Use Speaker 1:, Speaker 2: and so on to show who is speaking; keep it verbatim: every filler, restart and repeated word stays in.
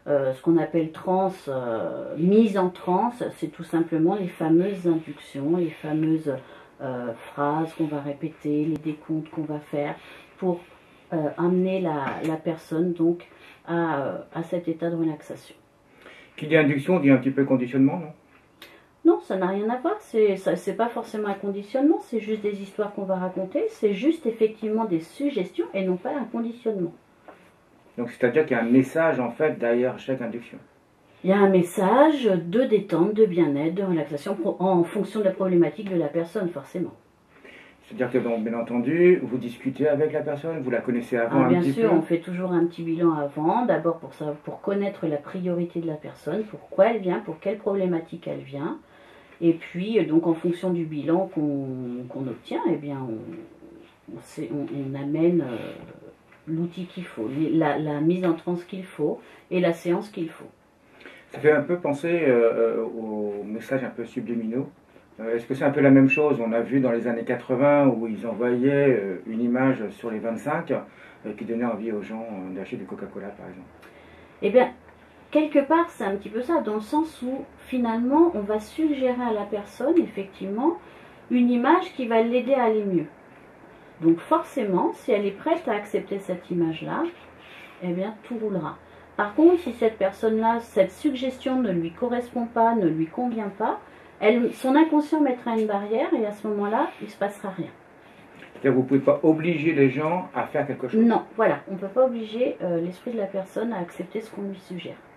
Speaker 1: euh, ce qu'on appelle trans, euh, mise en transe, c'est tout simplement les fameuses inductions, les fameuses euh, phrases qu'on va répéter, les décomptes qu'on va faire pour euh, amener la, la personne donc à, euh, à cet état de relaxation.
Speaker 2: Qui dit induction dit un petit peu conditionnement, non?
Speaker 1: Non, ça n'a rien à voir, c'est pas forcément un conditionnement, c'est juste des histoires qu'on va raconter, c'est juste effectivement des suggestions et non pas un conditionnement.
Speaker 2: Donc c'est-à-dire qu'il y a un message en fait derrière chaque induction.
Speaker 1: Il y a un message de détente, de bien-être, de relaxation en fonction de la problématique de la personne forcément.
Speaker 2: C'est-à-dire que bon, bien entendu, vous discutez avec la personne, vous la connaissez avant
Speaker 1: ah,
Speaker 2: un
Speaker 1: bien
Speaker 2: petit
Speaker 1: sûr,
Speaker 2: peu.
Speaker 1: on fait toujours un petit bilan avant, d'abord pour, pour connaître la priorité de la personne, pourquoi elle vient, pour quelle problématique elle vient. Et puis, donc en fonction du bilan qu'on qu'on obtient, eh bien, on, on, on, on amène euh, l'outil qu'il faut, la, la mise en transe qu'il faut et la séance qu'il faut.
Speaker 2: Ça fait un peu penser euh, aux messages un peu subliminaux. Euh, Est-ce que c'est un peu la même chose? On a vu dans les années quatre-vingts où ils envoyaient euh, une image sur les vingt-cinq euh, qui donnait envie aux gens euh, d'acheter du Coca-Cola par exemple.
Speaker 1: Eh bien, quelque part, c'est un petit peu ça, dans le sens où, finalement, on va suggérer à la personne, effectivement, une image qui va l'aider à aller mieux. Donc, forcément, si elle est prête à accepter cette image-là, eh bien, tout roulera. Par contre, si cette personne-là, cette suggestion ne lui correspond pas, ne lui convient pas, elle, son inconscient mettra une barrière et à ce moment-là, il ne se passera rien.
Speaker 2: C'est-à-dire que vous ne pouvez pas obliger les gens à faire quelque chose?
Speaker 1: Non, voilà, on ne peut pas obliger euh, l'esprit de la personne à accepter ce qu'on lui suggère.